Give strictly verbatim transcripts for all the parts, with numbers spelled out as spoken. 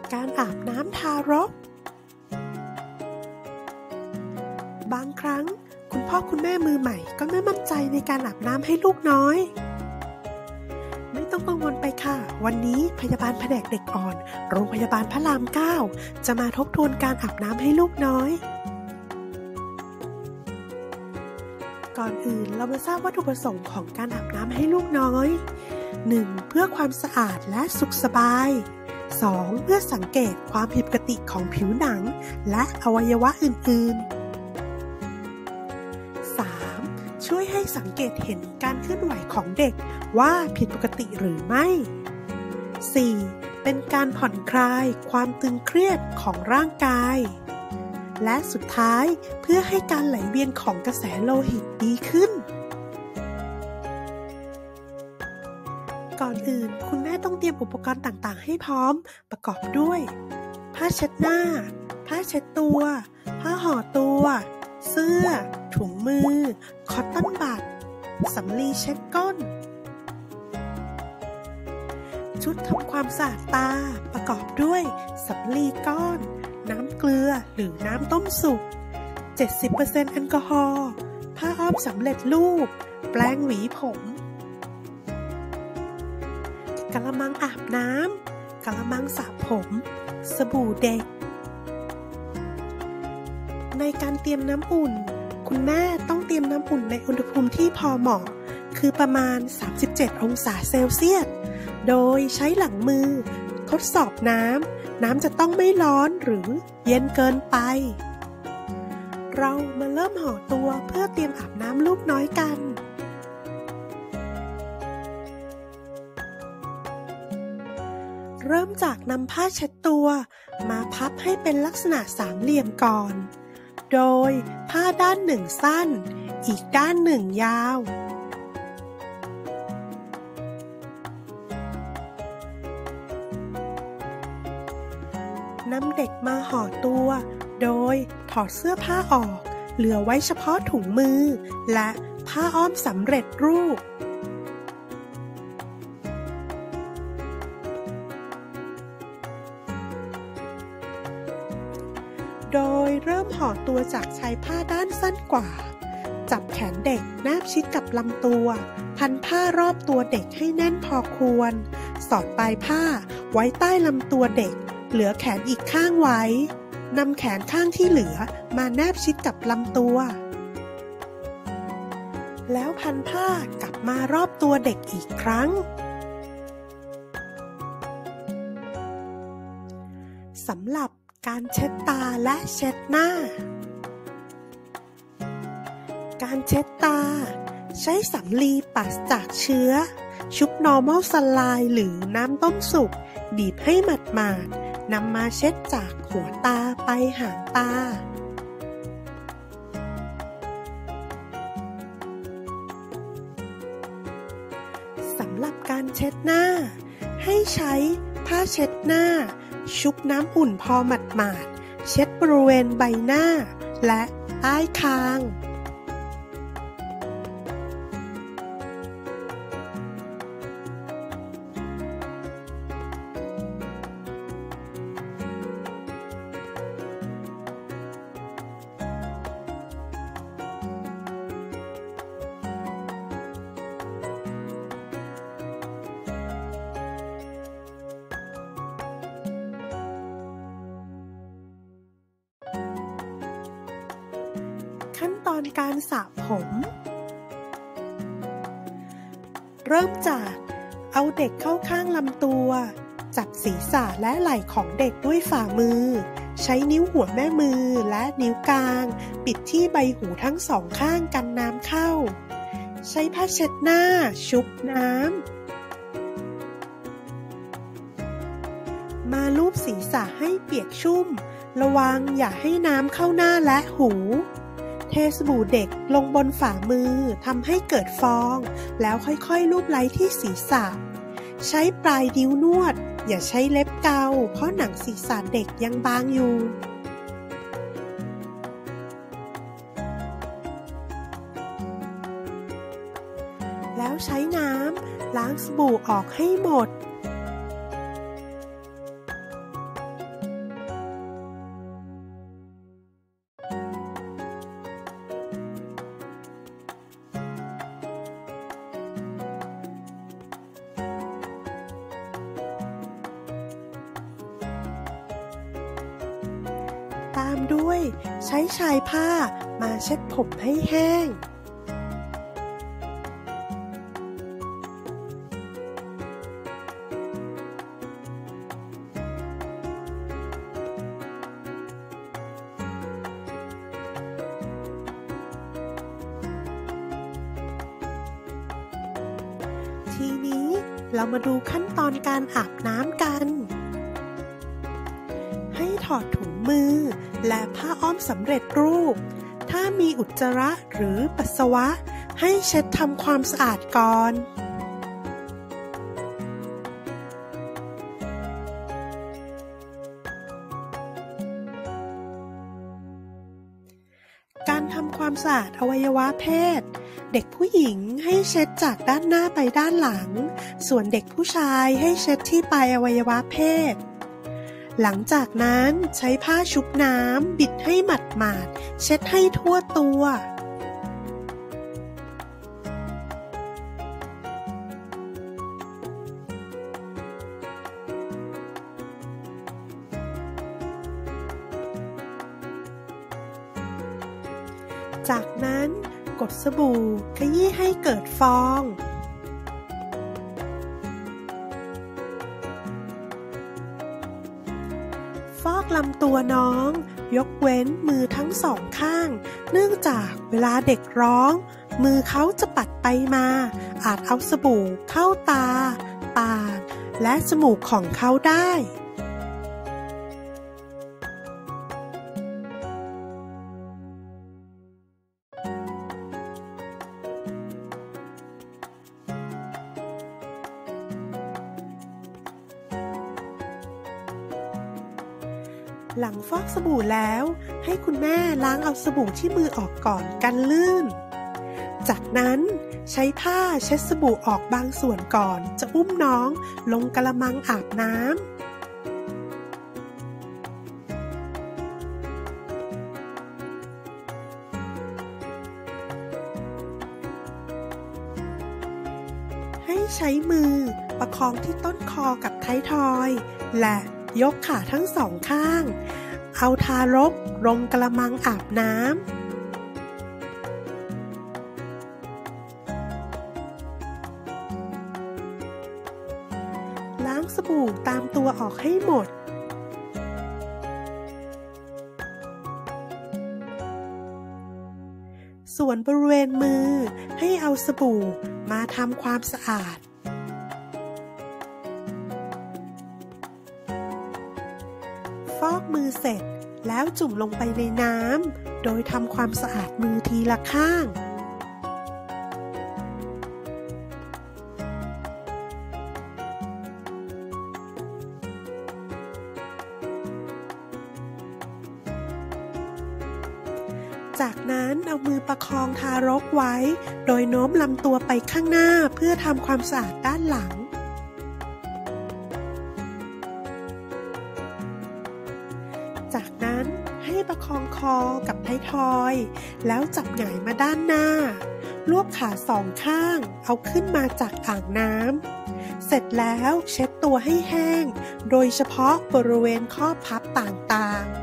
การอาบน้ำทารกบางครั้งคุณพ่อคุณแม่มือใหม่ก็ไม่มั่นใจในการอาบน้ำให้ลูกน้อยไม่ต้องกังวลไปค่ะวันนี้พยาบาลแผนกเด็กอ่อนโรงพยาบาลพระรามเก้าจะมาทบทวนการอาบน้ำให้ลูกน้อยก่อนอื่นเรามาทราบวัตถุประสงค์ของการอาบน้ำให้ลูกน้อย หนึ่ง. เพื่อความสะอาดและสุขสบาย สอง. เพื่อสังเกตความผิดปกติของผิวหนังและอวัยวะอื่นๆ สาม. ช่วยให้สังเกตเห็นการเคลื่อนไหวของเด็กว่าผิดปกติหรือไม่ สี่. เป็นการผ่อนคลายความตึงเครียดของร่างกายและสุดท้ายเพื่อให้การไหลเวียนของกระแสโลหิตดีขึ้นก่อนอื่นคุณแม่ต้องเตรียมอุปกรณ์ต่างๆให้พร้อมประกอบด้วยผ้าเช็ดหน้าผ้าเช็ดตัวผ้าห่อตัวเสื้อถุงมือคอตตอนบัดสำลีเช็ดก้นชุดทำความสะอาดตาประกอบด้วยสำลีก้อนน้ำเกลือหรือน้ำต้มสุก เจ็ดสิบเปอร์เซ็นต์ แอลกอฮอล์ผ้าอ้อมสำเร็จรูปแปรงหวีผมกะละมังอาบน้ำกะละมังสระผมสบู่เด็กในการเตรียมน้ำอุ่นคุณแม่ต้องเตรียมน้ำอุ่นในอุณหภูมิที่พอเหมาะคือประมาณสามสิบเจ็ดองศาเซลเซียสโดยใช้หลังมือทดสอบน้ำน้ำจะต้องไม่ร้อนหรือเย็นเกินไปเรามาเริ่มห่อตัวเพื่อเตรียมอาบน้ำลูกน้อยกันเริ่มจากนำผ้าเช็ดตัวมาพับให้เป็นลักษณะสามเหลี่ยมก่อนโดยผ้าด้านหนึ่งสั้นอีกด้านหนึ่งยาวนำเด็กมาห่อตัวโดยถอดเสื้อผ้าออกเหลือไว้เฉพาะถุงมือและผ้าอ้อมสำเร็จรูปโดยเริ่มห่อตัวจากชายผ้าด้านสั้นกว่าจับแขนเด็กแนบชิดกับลำตัวพันผ้ารอบตัวเด็กให้แน่นพอควรสอดปลายผ้าไว้ใต้ลำตัวเด็กเหลือแขนอีกข้างไว้นำแขนข้างที่เหลือมาแนบชิดกับลำตัวแล้วพันผ้ากลับมารอบตัวเด็กอีกครั้งสำหรับการเช็ดตาและเช็ดหน้าการเช็ดตาใช้สำลีปราศจากเชื้อชุบ normal saline หรือน้ำต้มสุกบีบให้หมาดๆนำมาเช็ดจากหัวตาไปหางตาสำหรับการเช็ดหน้าให้ใช้ผ้าเช็ดหน้าชุบน้ำอุ่นพอหมาดๆเช็ดบริเวณใบหน้าและใต้คางขั้นตอนการสระผมเริ่มจากเอาเด็กเข้าข้างลำตัวจับศีรษะและไหล่ของเด็กด้วยฝ่ามือใช้นิ้วหัวแม่มือและนิ้วกลางปิดที่ใบหูทั้งสองข้างกันน้ำเข้าใช้ผ้าเช็ดหน้าชุบน้ำมาลูบศีรษะให้เปียกชุ่มระวังอย่าให้น้ำเข้าหน้าและหูเทสบู่เด็กลงบนฝ่ามือทำให้เกิดฟองแล้วค่อยๆลูบไล้ที่ศีรษะใช้ปลายนิ้วนวดอย่าใช้เล็บเกาเพราะหนังศีรษะเด็กยังบางอยู่แล้วใช้น้ำล้างสบู่ออกให้หมดามด้วยใช้ชายผ้ามาเช็ดผมให้แห้งทีนี้เรามาดูขั้นตอนการอาบน้ำกันให้ถอดถุงมือและผ้าอ้อมสำเร็จรูปถ้ามีอุจจาระหรือปัสสาวะให้เช็ดทำความสะอาดก่อนการทำความสะอาดอวัยวะเพศเด็กผู้หญิงให้เช็ดจากด้านหน้าไปด้านหลังส่วนเด็กผู้ชายให้เช็ดที่ปลายอวัยวะเพศหลังจากนั้นใช้ผ้าชุบน้ำบิดให้หมาดๆเช็ดให้ทั่วตัวจากนั้นกดสบู่ขยี้ให้เกิดฟองฟอกลำตัวน้องยกเว้นมือทั้งสองข้างเนื่องจากเวลาเด็กร้องมือเขาจะปัดไปมาอาจเอาสบู่เข้าตาปากและจมูกของเขาได้หลังฟอกสบู่แล้วให้คุณแม่ล้างเอาสบู่ที่มือออกก่อนกันลื่นจากนั้นใช้ผ้าเช็ดสบู่ออกบางส่วนก่อนจะอุ้มน้องลงกะละมังอาบน้ำให้ใช้มือประคองที่ต้นคอกับท้ายทอยและยกขาทั้งสองข้างเอาทารกลงกะละมังอาบน้ำล้างสบู่ตามตัวออกให้หมดส่วนบริเวณมือให้เอาสบู่มาทำความสะอาดฟอกมือเสร็จแล้วจุ่มลงไปในน้ำโดยทำความสะอาดมือทีละข้างจากนั้นเอามือประคองทารกไว้โดยโน้มลำตัวไปข้างหน้าเพื่อทำความสะอาดด้านหลังจากนั้นให้ประคองคอกับท้ายทอยแล้วจับหงายมาด้านหน้ารวบขาสองข้างเอาขึ้นมาจากอ่างน้ำเสร็จแล้วเช็ดตัวให้แห้งโดยเฉพาะบริเวณข้อพับต่างๆ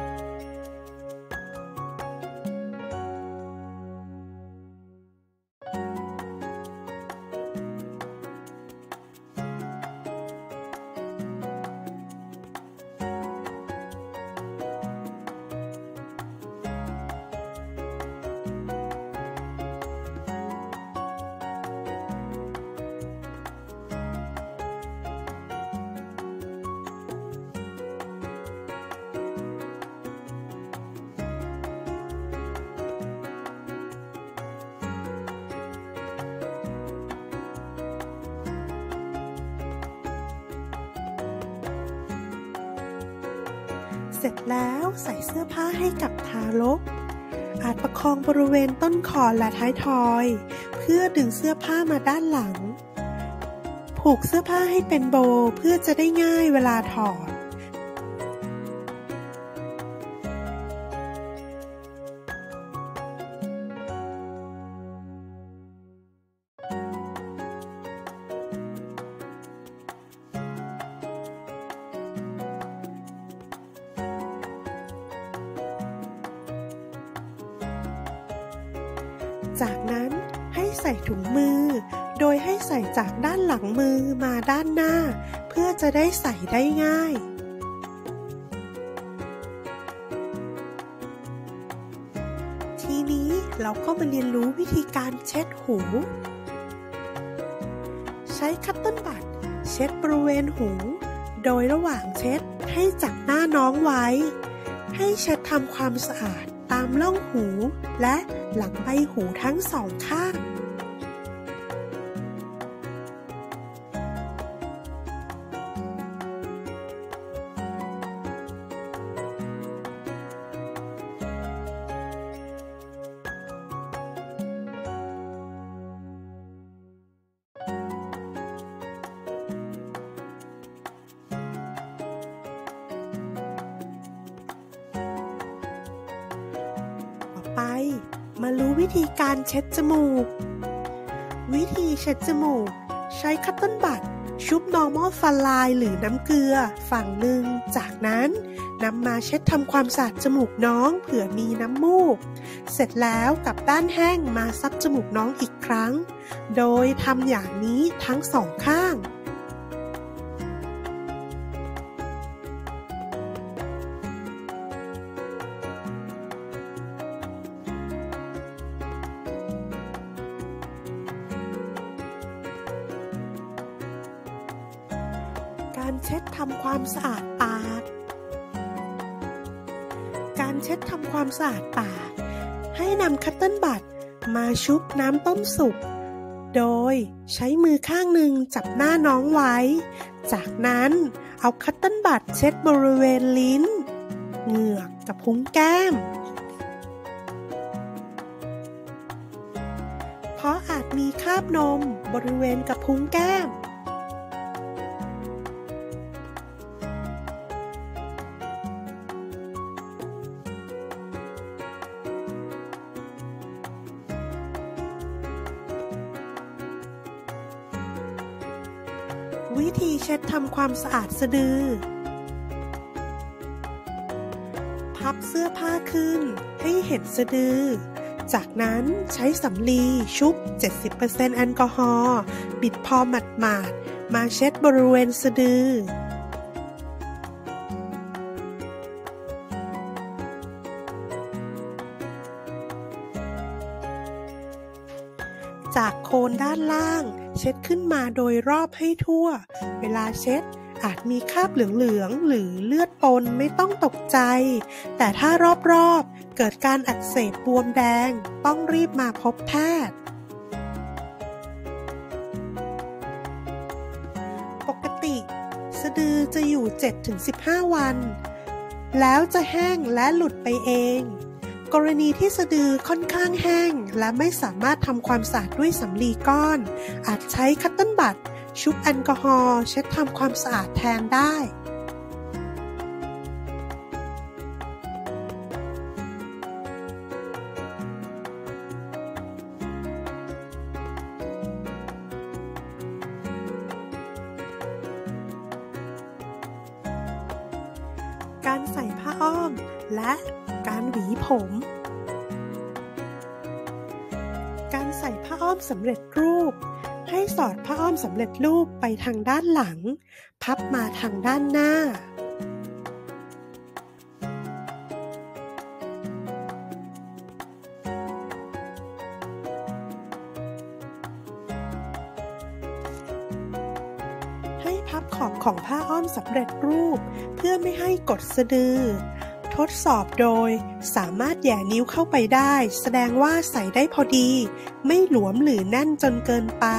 เสร็จแล้วใส่เสื้อผ้าให้กับทารกอาจประคองบริเวณต้นคอและท้ายทอยเพื่อดึงเสื้อผ้ามาด้านหลังผูกเสื้อผ้าให้เป็นโบว์เพื่อจะได้ง่ายเวลาถอดจากนั้นให้ใส่ถุงมือโดยให้ใส่จากด้านหลังมือมาด้านหน้าเพื่อจะได้ใส่ได้ง่ายทีนี้เราก็มาเรียนรู้วิธีการเช็ดหูใช้คัตเติ้ลบัดเช็ดบริเวณหูโดยระหว่างเช็ดให้จับหน้าน้องไว้ให้เช็ดทำความสะอาดตามร่องหูและหลังใบหูทั้งสองข้างไปมารู้วิธีการเช็ดจมูกวิธีเช็ดจมูกใช้คัตเติ้ลบัดชุบ normal ฟันไลน์หรือน้ำเกลือฝั่งหนึ่งจากนั้นนำมาเช็ดทำความสะอาดจมูกน้องเผื่อมีน้ำมูกเสร็จแล้วกับด้านแห้งมาซับจมูกน้องอีกครั้งโดยทำอย่างนี้ทั้งสองข้างการเช็ดทำความสะอาดปากการเช็ดทำความสะอาดปากให้นำคัตเติ้ลบัดมาชุบน้ำต้มสุกโดยใช้มือข้างหนึ่งจับหน้าน้องไว้จากนั้นเอาคัตเติ้ลบัดเช็ดบริเวณลิ้นเหงือกกับพุ้งแก้มเพราะอาจมีคราบนมบริเวณกระพุ้งแก้มวิธีเช็ดทำความสะอาดสะดือพับเสื้อผ้าขึ้นให้เห็นสะดือจากนั้นใช้สำลีชุบ เจ็ดสิบเปอร์เซ็นต์ แอลกอฮอล์ปิดพอหมาดๆมาเช็ดบริเวณสะดือจากโคนด้านล่างเช็ดขึ้นมาโดยรอบให้ทั่วเวลาเช็ดอาจมีคราบเหลืองๆหรือเลือดปนไม่ต้องตกใจแต่ถ้ารอบๆเกิดการอักเสบบวมแดงต้องรีบมาพบแพทย์ปกติสะดือจะอยู่ เจ็ดถึงสิบห้า วันแล้วจะแห้งและหลุดไปเองกรณีที่สะดือค่อนข้างแห้งและไม่สามารถทำความสะอาดด้วยสำลีก้อนอาจใช้คัตเติ้ลบัดชุบแอลกอฮอล์เช็ดทำความสะอาดแทนได้การใส่ผ้าอ้อมและการหวีผมการใส่ผ้าอ้อมสำเร็จรูปให้สอดผ้าอ้อมสำเร็จรูปไปทางด้านหลังพับมาทางด้านหน้าให้พับขอบของผ้าอ้อมสำเร็จรูปเพื่อไม่ให้กดสะดือทดสอบโดยสามารถแหย่นิ้วเข้าไปได้แสดงว่าใส่ได้พอดีไม่หลวมหรือแน่นจนเกินไป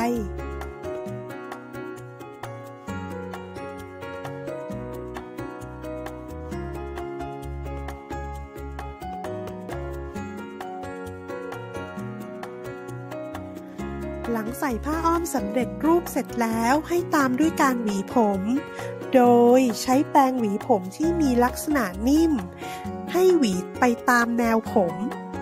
หลังใส่ผ้าอ้อมสำเร็จรูปเสร็จแล้วให้ตามด้วยการหวีผมโดยใช้แปรงหวีผมที่มีลักษณะนิ่มให้หวีไปตามแนวผม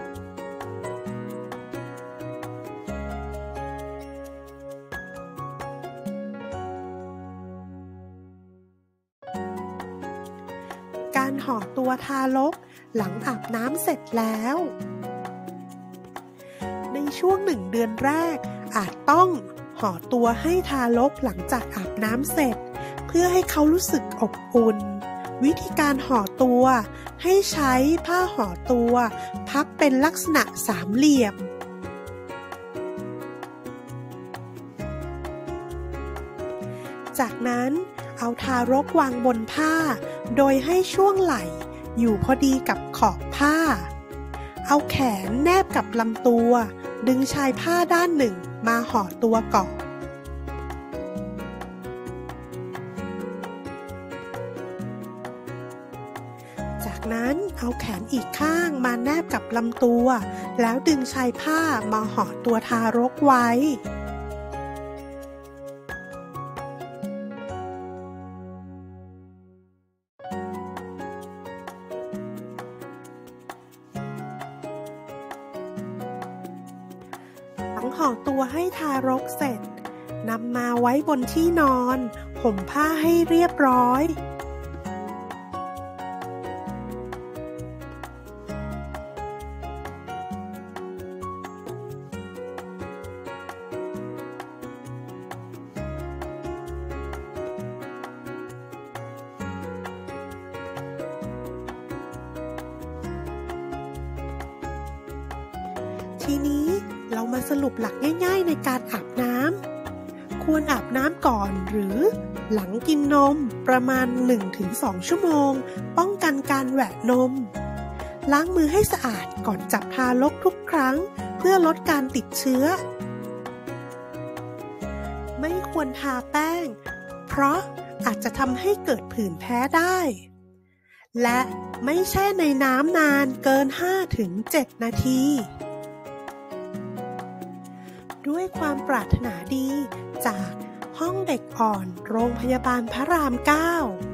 การห่อตัวทารกหลังอาบน้ำเสร็จแล้วในชช่วงหนึ่งเดือนแรกอาจต้องห่อตัวให้ทารกหลังจากอาบน้ำเสร็จเพื่อให้เขารู้สึกอบอุ่นวิธีการห่อตัวให้ใช้ผ้าห่อตัวพับเป็นลักษณะสามเหลี่ยมจากนั้นเอาทารกวางบนผ้าโดยให้ช่วงไหล่อยู่พอดีกับขอบผ้าเอาแขนแนบกับลำตัวดึงชายผ้าด้านหนึ่งมาห่อตัวก่อนจากนั้นเอาแขนอีกข้างมาแนบกับลำตัวแล้วดึงชายผ้ามาห่อตัวทารกไว้หลังห่อตัวให้ทารกเสร็จนำมาไว้บนที่นอนห่มผ้าให้เรียบร้อยทีนี้เรามาสรุปหลักง่ายๆในการอาบน้ำควรอาบน้ำก่อนหรือหลังกินนมประมาณ หนึ่งถึงสอง ชั่วโมงป้องกันการแหวะนมล้างมือให้สะอาดก่อนจับทารกทุกครั้งเพื่อลดการติดเชื้อไม่ควรทาแป้งเพราะอาจจะทำให้เกิดผื่นแพ้ได้และไม่แช่ในน้ำนานเกิน ห้าถึงเจ็ด นาทีด้วยความปรารถนาดีจากห้องเด็กอ่อนโรงพยาบาลพระรามเก้า